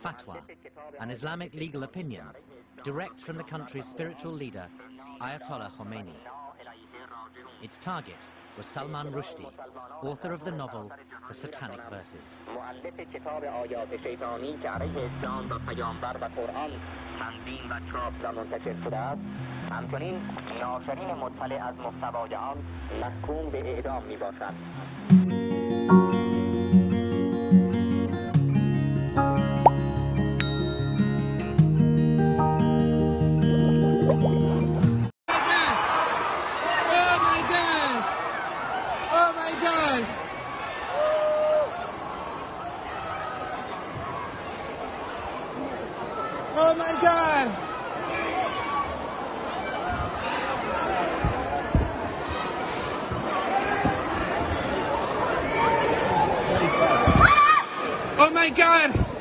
Fatwa, an Islamic legal opinion, direct from the country's spiritual leader, Ayatollah Khomeini. Its target was Salman Rushdie, author of the novel The Satanic Verses. Oh my God! Oh my God!